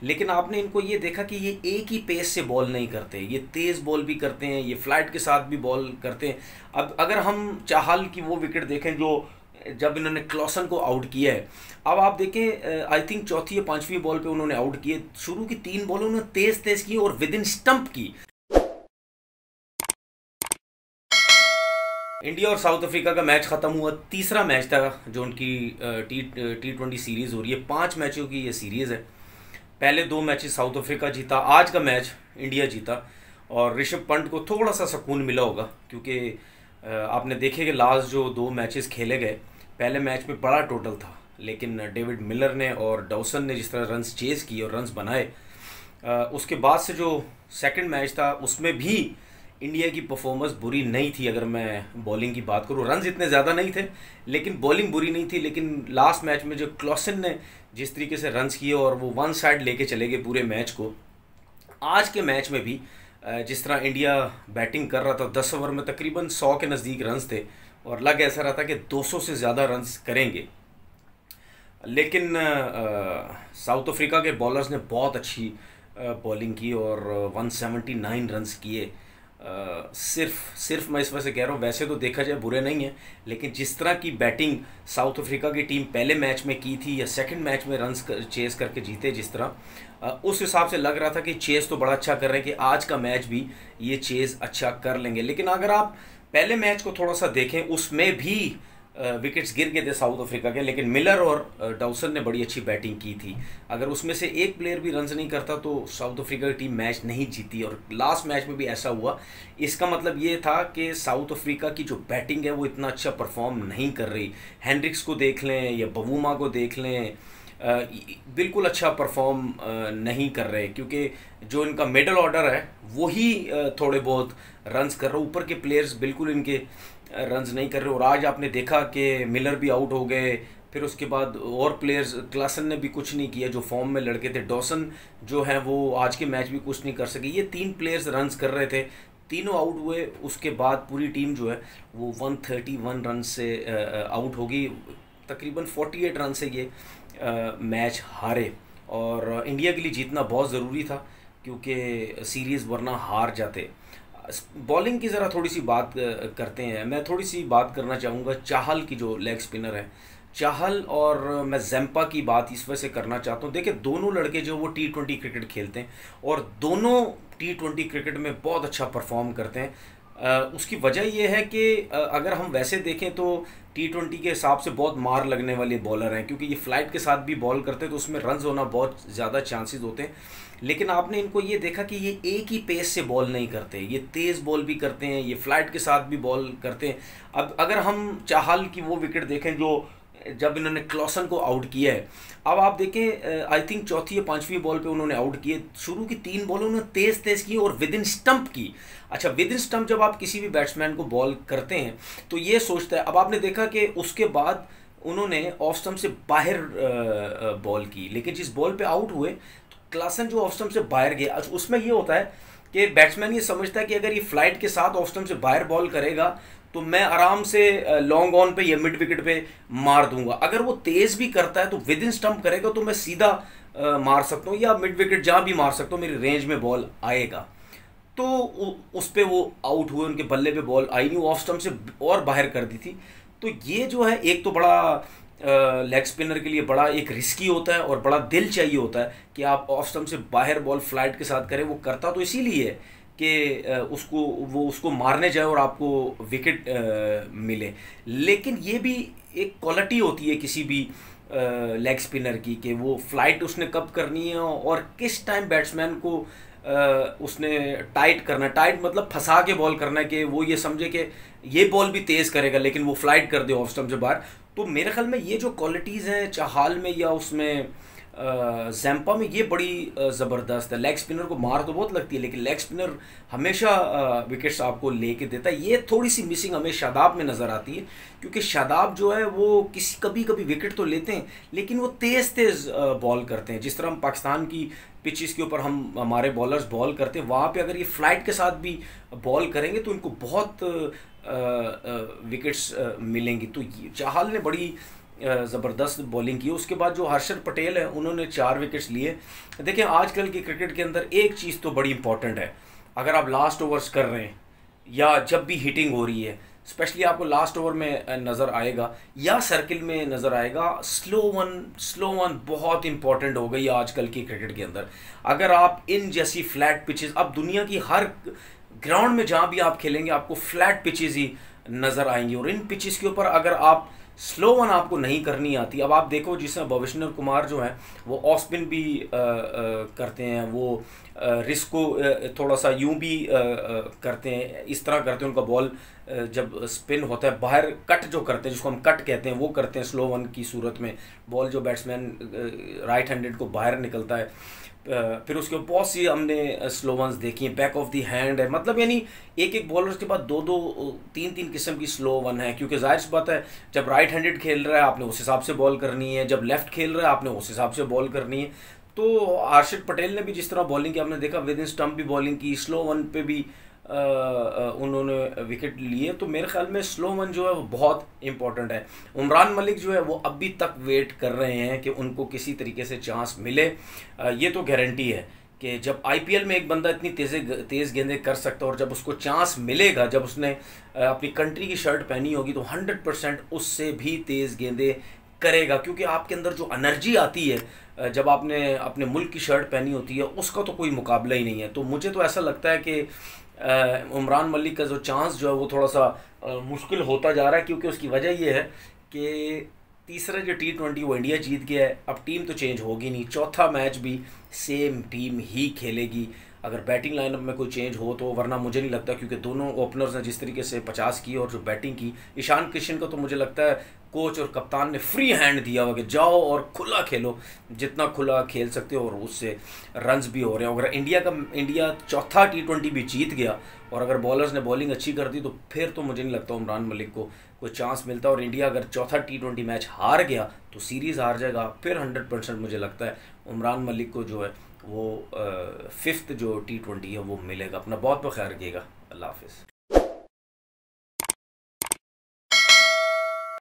लेकिन आपने इनको ये देखा कि ये एक ही पेस से बॉल नहीं करते, ये तेज़ बॉल भी करते हैं, ये फ्लाइट के साथ भी बॉल करते हैं। अब अगर हम चाहल की वो विकेट देखें जो जब इन्होंने क्लॉसन को आउट किया है, अब आप देखें आई थिंक चौथी या पांचवी बॉल पे उन्होंने आउट किए, शुरू की 3 बॉल उन्होंने तेज़ तेज़ की और विद इन स्टंप की। इंडिया और साउथ अफ्रीका का मैच ख़त्म हुआ, तीसरा मैच था जो उनकी टी20 सीरीज़ हो रही है। 5 मैचों की ये सीरीज़ है। पहले 2 मैचेस साउथ अफ्रीका जीता, आज का मैच इंडिया जीता और ऋषभ पंत को थोड़ा सा सुकून मिला होगा क्योंकि आपने देखे कि लास्ट जो 2 मैचेस खेले गए, पहले मैच में बड़ा टोटल था लेकिन डेविड मिलर ने और डॉसन ने जिस तरह रन्स चेज़ किए और रन्स बनाए, उसके बाद से जो सेकंड मैच था उसमें भी इंडिया की परफॉर्मेंस बुरी नहीं थी। अगर मैं बॉलिंग की बात करूँ, रन्स इतने ज़्यादा नहीं थे लेकिन बॉलिंग बुरी नहीं थी। लेकिन लास्ट मैच में जो क्लॉसन ने जिस तरीके से रन्स किए और वो वन साइड लेके चले गए पूरे मैच को, आज के मैच में भी जिस तरह इंडिया बैटिंग कर रहा था, 10 ओवर में तकरीबन 100 के नज़दीक रन्स थे और लग ऐसा रहा था कि 200 से ज़्यादा रन्स करेंगे। लेकिन साउथ अफ्रीका के बॉलर्स ने बहुत अच्छी बॉलिंग की और 179 रन्स किए। सिर्फ मैं इस वजह से कह रहा हूँ, वैसे तो देखा जाए बुरे नहीं है, लेकिन जिस तरह की बैटिंग साउथ अफ्रीका की टीम पहले मैच में की थी या सेकंड मैच में रन्स चेज़ करके जीते जिस तरह, उस हिसाब से लग रहा था कि चेज़ तो बड़ा अच्छा कर रहे हैं कि आज का मैच भी ये चेज़ अच्छा कर लेंगे। लेकिन अगर आप पहले मैच को थोड़ा सा देखें, उसमें भी विकेट्स गिर गए थे साउथ अफ्रीका के, लेकिन मिलर और डॉसन ने बड़ी अच्छी बैटिंग की थी। अगर उसमें से एक प्लेयर भी रन्स नहीं करता तो साउथ अफ्रीका की टीम मैच नहीं जीती और लास्ट मैच में भी ऐसा हुआ। इसका मतलब ये था कि साउथ अफ्रीका की जो बैटिंग है वो इतना अच्छा परफॉर्म नहीं कर रही। हेनरिक्स को देख लें या बवूमा को देख लें, बिल्कुल अच्छा परफॉर्म नहीं कर रहे क्योंकि जो इनका मिडल ऑर्डर है वही थोड़े बहुत रन्स कर रहे, ऊपर के प्लेयर्स बिल्कुल इनके रन्स नहीं कर रहे। और आज आपने देखा कि मिलर भी आउट हो गए, फिर उसके बाद और प्लेयर्स, क्लासन ने भी कुछ नहीं किया जो फॉर्म में लड़के थे, डॉसन जो है वो आज के मैच भी कुछ नहीं कर सके। ये 3 प्लेयर्स रन्स कर रहे थे, तीनों आउट हुए। उसके बाद पूरी टीम जो है वो 131 रन से आउट होगी, तकरीबन 48 रन से ये मैच हारे। और इंडिया के लिए जीतना बहुत ज़रूरी था क्योंकि सीरीज़ वरना हार जाते। बॉलिंग की ज़रा थोड़ी सी बात करते हैं। मैं थोड़ी सी बात करना चाहूँगा चाहल की, जो लेग स्पिनर है चाहल, और मैं जैम्पा की बात इस वजह से करना चाहता हूँ। देखिए दोनों लड़के जो वो T20 क्रिकेट खेलते हैं और दोनों T20 क्रिकेट में बहुत अच्छा परफॉर्म करते हैं। उसकी वजह यह है कि अगर हम वैसे देखें तो T20 के हिसाब से बहुत मार लगने वाले बॉलर हैं क्योंकि ये फ्लाइट के साथ भी बॉल करते हैं तो उसमें रन्स होना बहुत ज़्यादा चांसेस होते हैं। लेकिन आपने इनको ये देखा कि ये एक ही पेस से बॉल नहीं करते, ये तेज़ बॉल भी करते हैं, ये फ्लाइट के साथ भी बॉल करते हैं। अब अगर हम चाहल की वो विकेट देखें जो जब इन्होंने क्लॉसन को आउट किया है, अब आप देखें आई थिंक चौथी या पांचवी बॉल पे उन्होंने आउट किए, शुरू की 3 बॉल उन्होंने तेज़ तेज़ की और विद इन स्टंप की। अच्छा, विद इन स्टंप जब आप किसी भी बैट्समैन को बॉल करते हैं तो ये सोचता है। अब आपने देखा कि उसके बाद उन्होंने ऑफ स्टंप से बाहर बॉल की, लेकिन जिस बॉल पे आउट हुए तो क्लासन जो ऑफ स्टंप से बाहर गया, उसमें ये होता है कि बैट्समैन ये समझता है कि अगर ये फ्लाइट के साथ ऑफ स्टंप से बाहर बॉल करेगा तो मैं आराम से लॉन्ग ऑन पे या मिड विकेट पे मार दूंगा। अगर वो तेज़ भी करता है तो विद इन स्टंप करेगा तो मैं सीधा मार सकता हूँ या मिड विकेट जहाँ भी मार सकता हूँ, मेरी रेंज में बॉल आएगा। तो उस पर वो आउट हुए, उनके बल्ले पे बॉल आई नहीं, ऑफ स्टंप से और बाहर कर दी थी। तो ये जो है एक तो बड़ा लेग स्पिनर के लिए बड़ा एक रिस्की होता है और बड़ा दिल चाहिए होता है कि आप ऑफ स्टंप से बाहर बॉल फ्लाइट के साथ करें। वो करता तो इसीलिए है कि उसको मारने जाए और आपको विकेट मिले। लेकिन ये भी एक क्वालिटी होती है किसी भी लेग स्पिनर की कि वो फ्लाइट उसने कब करनी है और किस टाइम बैट्समैन को उसने टाइट करना है। टाइट मतलब फंसा के बॉल करना है कि वो ये समझे कि ये बॉल भी तेज़ करेगा लेकिन वो फ्लाइट कर दे ऑफ स्टंप से बाहर। तो मेरे ख्याल में ये जो क्वालिटीज़ हैं चाहल में या उसमें जैम्पा में, ये बड़ी ज़बरदस्त है। लेग स्पिनर को मार तो बहुत लगती है लेकिन लेग स्पिनर हमेशा विकेट्स आपको लेके देता है। ये थोड़ी सी मिसिंग हमें शादाब में नज़र आती है क्योंकि शादाब जो है वो कभी कभी विकेट तो लेते हैं लेकिन वो तेज़ बॉल करते हैं। जिस तरह हम पाकिस्तान की पिचेस के ऊपर हमारे बॉलर्स बॉल करते हैं, वहाँ पे अगर ये फ्लाइट के साथ भी बॉल करेंगे तो इनको बहुत विकेट्स मिलेंगी। तो चाहल ने बड़ी ज़बरदस्त बॉलिंग की। उसके बाद जो हर्षद पटेल है उन्होंने 4 विकेट्स लिए। देखें आजकल की क्रिकेट के अंदर एक चीज़ तो बड़ी इंपॉर्टेंट है, अगर आप लास्ट ओवर्स कर रहे हैं या जब भी हिटिंग हो रही है, स्पेशली आपको लास्ट ओवर में नज़र आएगा या सर्किल में नज़र आएगा, स्लो वन बहुत इंपॉर्टेंट हो गई आजकल की क्रिकेट के अंदर। अगर आप इन जैसी फ्लैट पिचेस, अब दुनिया की हर ग्राउंड में जहाँ भी आप खेलेंगे आपको फ्लैट पिचेस ही नज़र आएंगी, और इन पिचेस के ऊपर अगर आप स्लो वन आपको नहीं करनी आती। अब आप देखो जिसमें भविष्य कुमार जो हैं वो ऑफ स्पिन भी करते हैं, वो रिस्क को थोड़ा सा यूं भी करते हैं, इस तरह करते हैं। उनका बॉल जब स्पिन होता है बाहर कट जो करते हैं, जिसको हम कट कहते हैं, वो करते हैं स्लो वन की सूरत में। बॉल जो बैट्समैन राइट हैंडेड को बाहर निकलता है, फिर उसके बहुत सी हमने स्लो वंस देखी हैं, बैक ऑफ द हैंड है, मतलब यानी एक एक बॉलर के बाद दो दो तीन तीन किस्म की स्लो वन है। क्योंकि जाहिर सी बात है जब राइट हैंडेड खेल रहा है आपने उस हिसाब से बॉल करनी है, जब लेफ्ट खेल रहा है आपने उस हिसाब से बॉल करनी है। तो हर्षद पटेल ने भी जिस तरह बॉलिंग की आपने देखा, विद इन स्टंप भी बॉलिंग की, स्लो वन पे भी उन्होंने विकेट लिए। तो मेरे ख्याल में स्लो वन जो है वो बहुत इंपॉर्टेंट है। उमरान मलिक जो है वो अभी तक वेट कर रहे हैं कि उनको किसी तरीके से चांस मिले। ये तो गारंटी है कि जब आईपीएल में एक बंदा इतनी तेज़ गेंदें कर सकता है और जब उसको चांस मिलेगा, जब उसने अपनी कंट्री की शर्ट पहनी होगी, तो 100% उससे भी तेज़ गेंदें करेगा। क्योंकि आपके अंदर जो एनर्जी आती है जब आपने अपने मुल्क की शर्ट पहनी होती है, उसका तो कोई मुकाबला ही नहीं है। तो मुझे तो ऐसा लगता है कि उमरान मलिक का जो चांस जो है वो थोड़ा सा मुश्किल होता जा रहा है। क्योंकि उसकी वजह ये है कि तीसरा जो T20 वो इंडिया जीत गया है, अब टीम तो चेंज होगी नहीं, चौथा मैच भी सेम टीम ही खेलेगी अगर बैटिंग लाइनअप में कोई चेंज हो तो, वरना मुझे नहीं लगता। क्योंकि दोनों ओपनर्स ने जिस तरीके से 50 की और जो बैटिंग की, ईशान किशन को तो मुझे लगता है कोच और कप्तान ने फ्री हैंड दिया हुआ कि जाओ और खुला खेलो, जितना खुला खेल सकते हो, और उससे रन्स भी हो रहे हैं। अगर इंडिया चौथा T20 भी जीत गया और अगर बॉलर्स ने बॉलिंग अच्छी कर दी तो फिर तो मुझे नहीं लगता उमरान मलिक को कोई चांस मिलता। और इंडिया अगर चौथा T20 मैच हार गया तो सीरीज़ हार जाएगा। फिर 100% मुझे लगता है उमरान मलिक को जो है वो 5th जो T20 है वो मिलेगा। अपना बहुत ख्याल रखिएगा। अल्लाह हाफिज़।